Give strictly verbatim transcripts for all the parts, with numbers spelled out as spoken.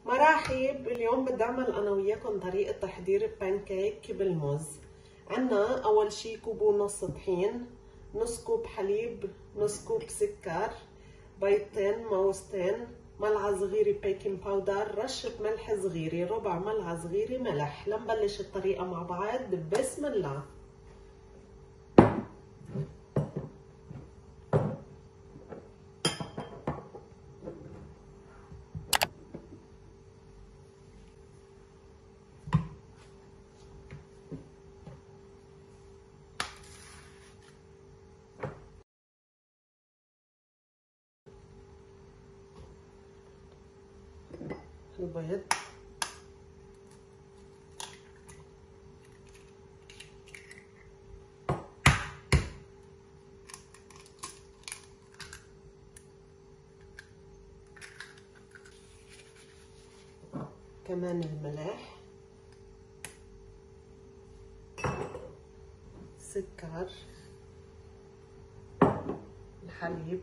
مرحب. اليوم بدي اعمل انا وياكم طريقة تحضير بانكيك بالموز. عنا اول شي كوب ونص طحين، نص كوب حليب، نص كوب سكر، بيضتين موزتين، ملعقة صغيرة بيكنج باودر، رشة ملح صغيرة، ربع ملعقة صغيرة ملح. لنبلش الطريقة مع بعض. بسم الله. البيض، كمان الملح، السكر، الحليب،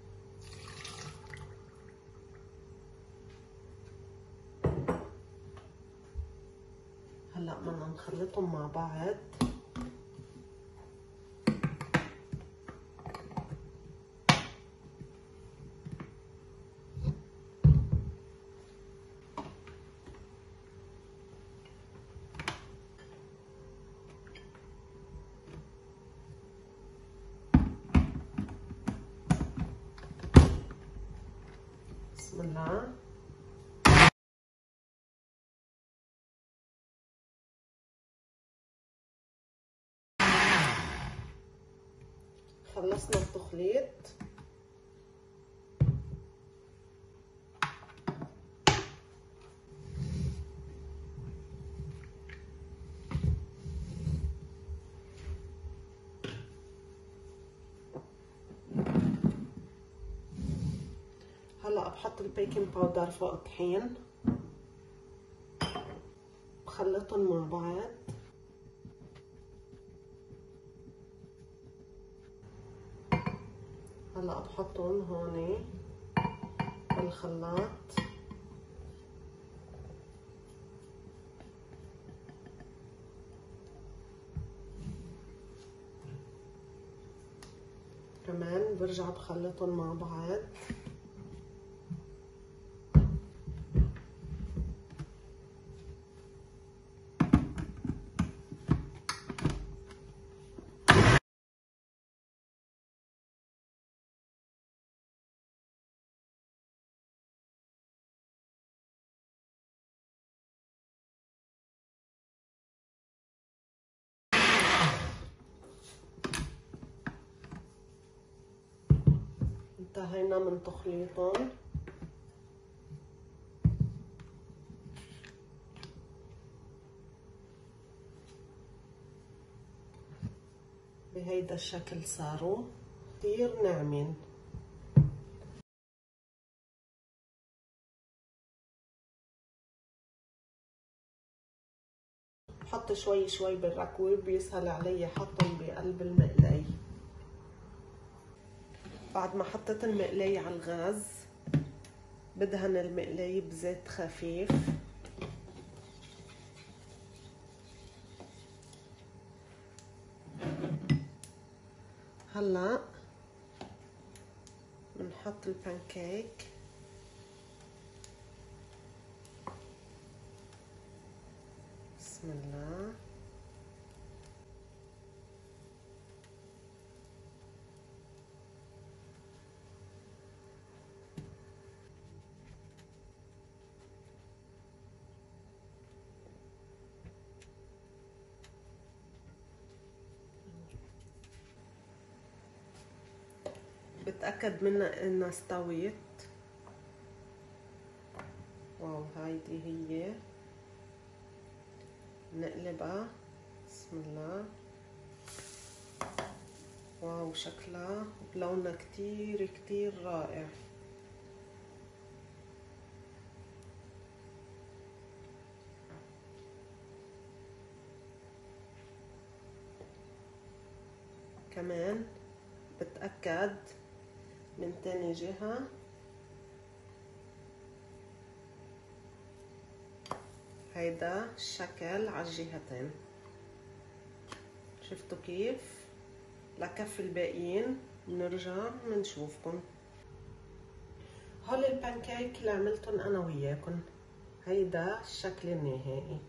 هلا بدنا نخلطهم مع بعض. بسم الله. خلصنا التخليط. هلا بحط البيكنج باودر فوق الطحين، بخلطهم مع بعض. هلا بحطهم هون بالخلاط. كمان برجع بخلطهم مع بعض. انتهينا من تخليطهم. بهيدا الشكل صاروا كتير ناعمين. بحط شوي شوي بالركوة، بيسهل علي حطهم بقلب المقلاي. بعد ما حطيت المقلاي على الغاز بدهن المقلاي بزيت خفيف. هلا بنحط البانكيك. بسم الله. بتأكد منها انها استوت. واو، هايدي هي. نقلبها. بسم الله. واو، شكلها بلونها كتير كتير رائع. كمان بتأكد من تاني جهة. هيدا الشكل على الجهتين. شفتوا كيف؟ لكف الباقيين بنرجع بنشوفكم. هول البانكيك اللي عملتن انا وياكم، هيدا الشكل النهائي،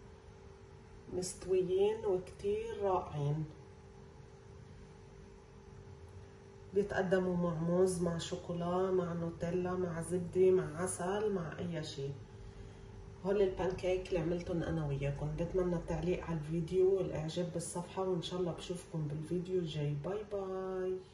مستويين وكتير رائعين. بيتقدموا مع موز، مع شوكولا، مع نوتيلا، مع زبدة، مع عسل، مع اي شيء. هول البانكيك اللي عملتن انا وياكم. بتمنى التعليق على الفيديو والاعجاب بالصفحة، وان شاء الله بشوفكم بالفيديو الجاي. باي باي.